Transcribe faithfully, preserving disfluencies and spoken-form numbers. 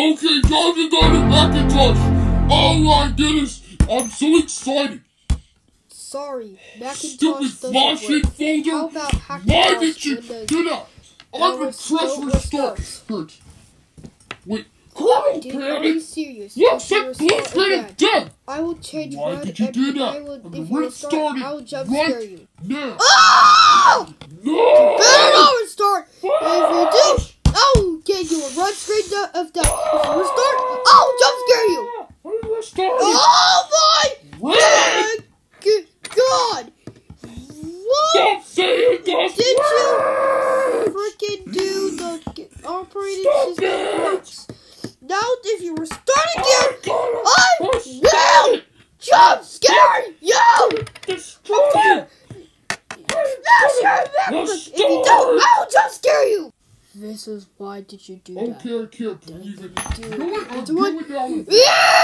Okay, time to go to Macintosh. Oh my goodness, I'm so excited. Sorry, Macintosh Stupid doesn't flashing work. folder. How about Why Hackintosh did you Windows? do that? Now I'm a rest- press don't restart. restart. Hurt. Wait, hello, Dude, are Panic. you serious? Looks If you like Blue restart Panic again, dead. I will change Why red did you and do that? I will, I'm if you restart, restarting I will jump right scare you. now. Oh! No! Better not restart! If you Flash! do, I will give you a run straight de- of death. If you restart, I will jump scare you! I'm restarting. Oh my Red! g- God! What Stop saying that did you word! freaking do? The g- operating Stop system it! works. Now, if you restart again, I'm I gonna will jump scare you! destroy you! Smash your back! If you don't, I will jump scare you! This is why did you do that? Okay, I can't believe it. Do You know what? I'm Do it. going down with Yeah!